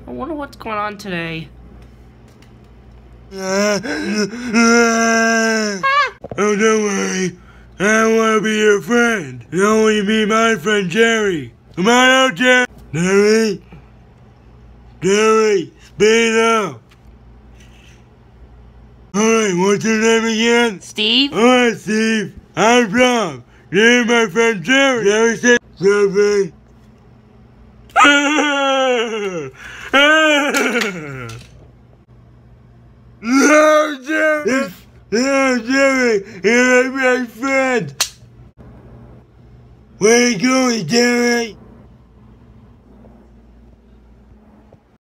I wonder what's going on today. Oh, don't worry. I want to be your friend. You only meet my friend Jerry. Come on out, Jerry. Jerry? Jerry, speed up. Alright, what's your name again? Steve? Alright, Steve. I'm Tom. You're my friend Jerry. Jerry said something. No, Jerry! No, Jerry! You're my friend! Where are you going, Jerry?